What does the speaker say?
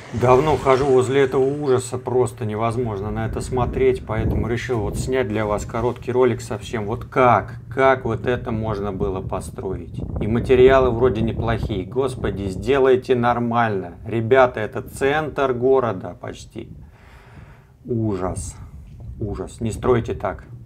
Давно хожу возле этого ужаса, просто невозможно на это смотреть, поэтому решил вот снять для вас короткий ролик совсем. Вот как вот это можно было построить. И материалы вроде неплохие. Господи, сделайте нормально. Ребята, это центр города почти. Ужас, ужас. Не стройте так.